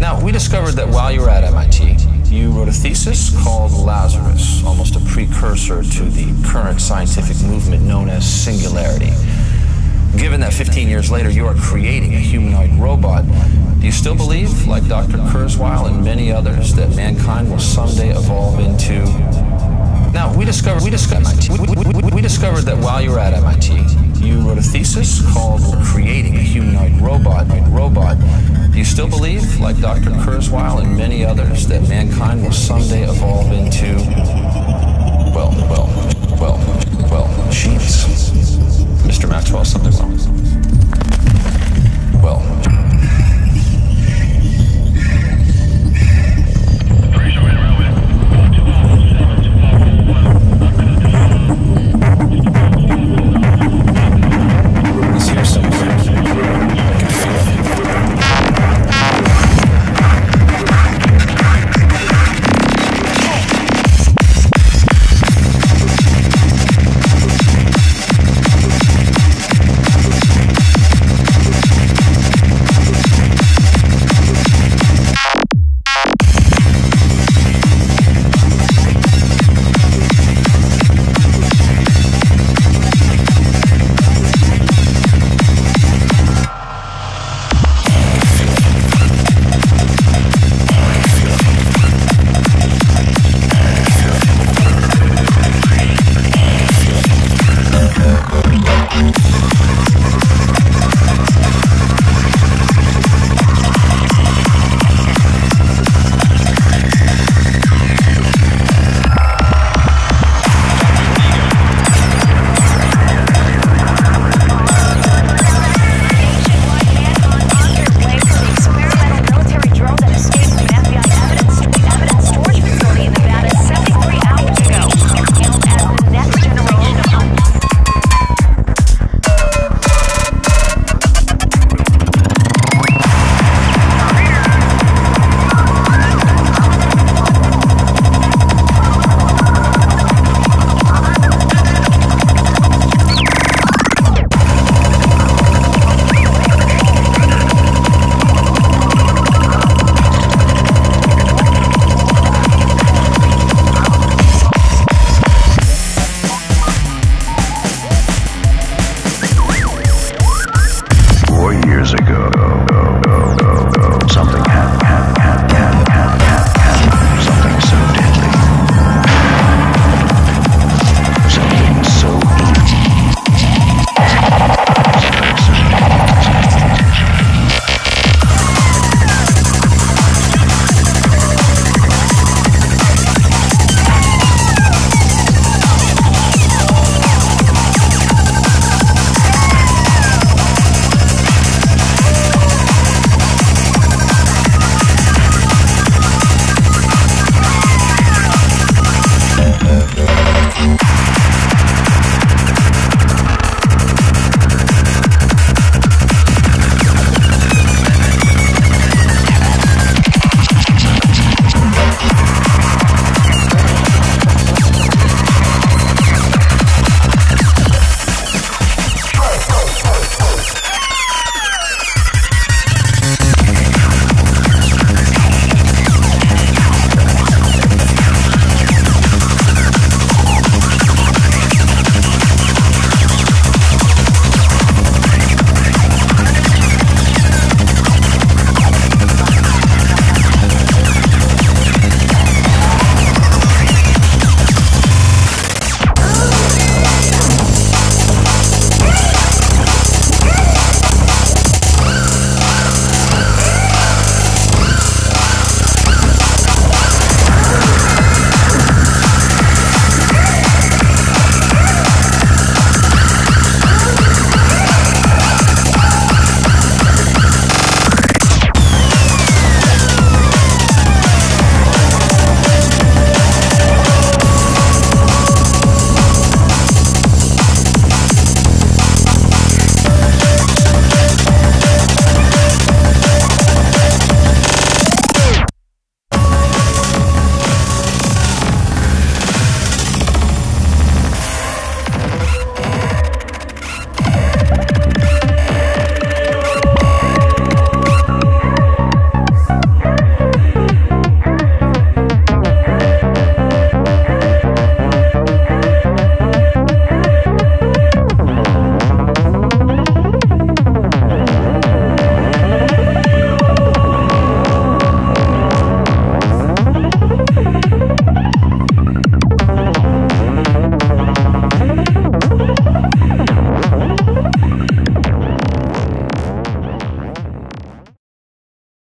Now, we discovered that while you were at MIT, you wrote a thesis called Lazarus, almost a precursor to the current scientific movement known as singularity. Given that 15 years later you are creating a humanoid robot, do you still believe, like Dr. Kurzweil and many others, that mankind will someday evolve into... Now, we discovered that while you were at MIT, you wrote a thesis called Creating a Humanoid Robot. Do you still believe, like Dr. Kurzweil and many others, that mankind will someday evolve into, well, machines? Mr. Maxwell, something wrong.